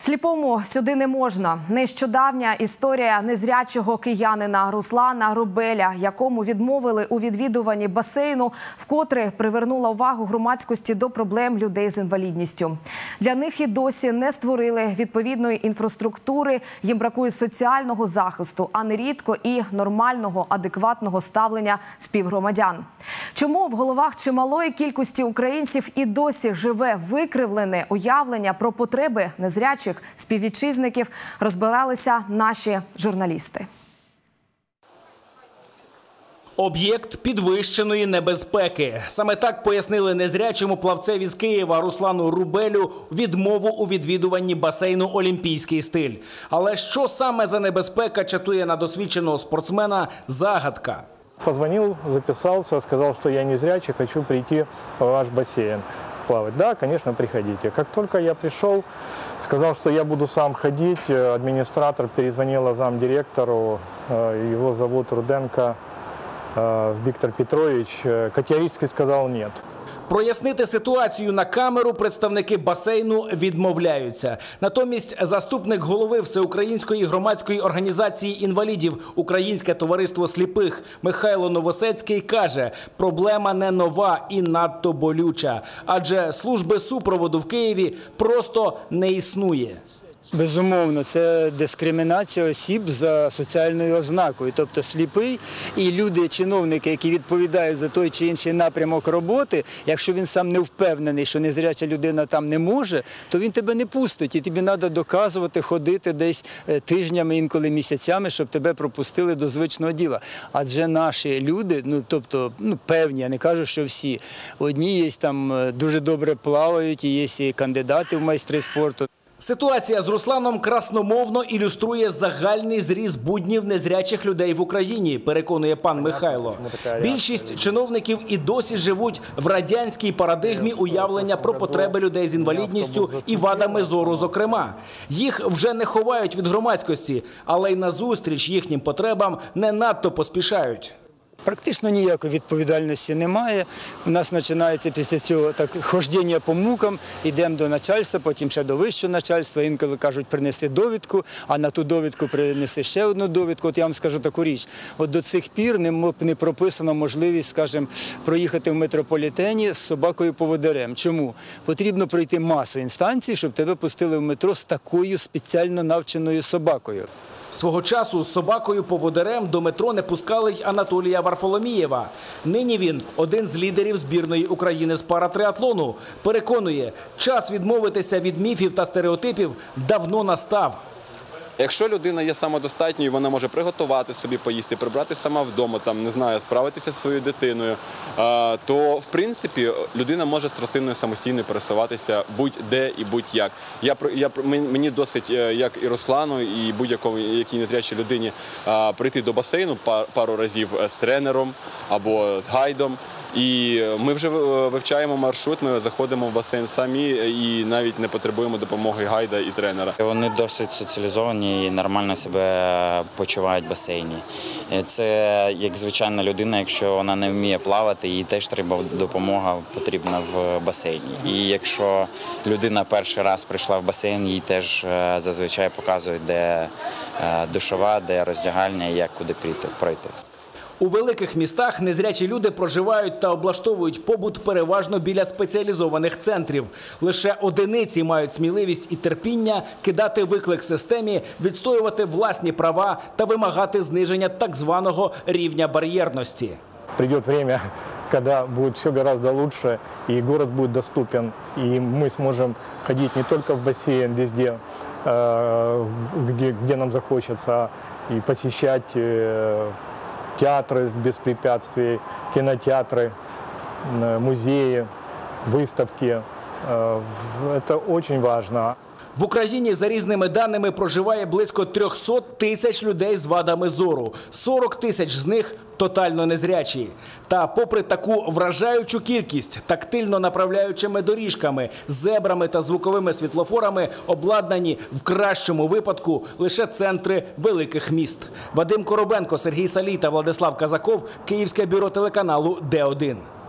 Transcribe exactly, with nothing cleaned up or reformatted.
Сліпому сюди не можна. Нещодавня історія незрячого киянина Руслана Рубеля, якому відмовили у відвідуванні басейну, вкотре привернула увагу громадськості до проблем людей з інвалідністю. Для них і досі не створили відповідної інфраструктури, їм бракує соціального захисту, а нерідко і нормального, адекватного ставлення співгромадян. Чому в головах чималої кількості українців і досі живе викривлене уявлення про потреби незрячих співвітчизників, розбиралися наші журналісти. Об'єкт підвищеної небезпеки. Саме так пояснили незрячому плавцеві з Києва Руслану Рубелю відмову у відвідуванні басейну «Олімпійський стиль». Але що саме за небезпека чатує на досвідченого спортсмена – загадка. Позвонил, записался, сказал, что я незрячий, хочу прийти в ваш бассейн плавать. Да, конечно, приходите. Как только я пришел, сказал, что я буду сам ходить, администратор перезвонила замдиректору, его зовут Руденко Виктор Петрович, категорически сказал нет. Прояснити ситуацію на камеру представники басейну відмовляються. Натомість заступник голови Всеукраїнської громадської організації інвалідів «Українське товариство сліпих» Михайло Новосецький каже, проблема не нова і надто болюча, адже служби супроводу в Києві просто не існує. Безумовно, це дискримінація осіб за соціальною ознакою. Тобто сліпий і люди, чиновники, які відповідають за той чи інший напрямок роботи, якщо він сам не впевнений, що незряча людина там не може, то він тебе не пустить. І тобі треба доказувати, ходити десь тижнями, інколи місяцями, щоб тебе пропустили до звичного діла. Адже наші люди, ну тобто ну, певні, я не кажу, що всі, одні є там дуже добре плавають, і є і кандидати в майстри спорту. Ситуація з Русланом красномовно ілюструє загальний зріз буднів незрячих людей в Україні, переконує пан Михайло. Більшість чиновників і досі живуть в радянській парадигмі уявлення про потреби людей з інвалідністю і вадами зору зокрема. Їх вже не ховають від громадськості, але й назустріч їхнім потребам не надто поспішають. Практично ніякої відповідальності немає. У нас починається після цього так хождіння по мукам, йдемо до начальства, потім ще до вищого начальства, інколи кажуть, принеси довідку, а на ту довідку принеси ще одну довідку. От я вам скажу таку річ, от до цих пір не, не прописана можливість, скажімо, проїхати в метрополітені з собакою-поводирем. Чому? Потрібно пройти масу інстанцій, щоб тебе пустили в метро з такою спеціально навченою собакою. Свого часу з собакою-поводирем до метро не пускали й Анатолія Варфоломієва. Нині він – один з лідерів збірної України з паратриатлону. Переконує, час відмовитися від міфів та стереотипів давно настав. Якщо людина є самодостатньою, вона може приготувати собі поїсти, прибрати сама вдома, там, не знаю, справитися зі своєю дитиною, то, в принципі, людина може з тростиною самостійно пересуватися будь-де і будь-як. Я, я, мені досить, як і Руслану, і будь-якій незрячій людині, прийти до басейну пару разів з тренером або з гайдом. І ми вже вивчаємо маршрут, ми заходимо в басейн самі і навіть не потребуємо допомоги гайда і тренера. Вони досить соціалізовані і нормально себе почувають в басейні. Це як звичайна людина, якщо вона не вміє плавати, їй теж треба допомога потрібна в басейні. І якщо людина перший раз прийшла в басейн, їй теж зазвичай показують, де душова, де роздягальня і як куди пройти. У великих містах незрячі люди проживають та облаштовують побут переважно біля спеціалізованих центрів. Лише одиниці мають сміливість і терпіння кидати виклик системі, відстоювати власні права та вимагати зниження так званого рівня бар'єрності. Прийде час, коли буде все гораздо лучше, і город буде доступен, і ми зможемо ходити не тільки в басейн, везде, де нам захочеться, і посещати театры без препятствий, кинотеатры, музеи, выставки. Это очень важно. В Україні, за різними даними, проживає близько трьохсот тисяч людей з вадами зору. сорок тисяч з них тотально незрячі. Та попри таку вражаючу кількість, тактильно направляючими доріжками, зебрами та звуковими світлофорами обладнані в кращому випадку лише центри великих міст. Вадим Коробенко, Сергій Салій та Владислав Казаков, Київське бюро телеканалу Д один.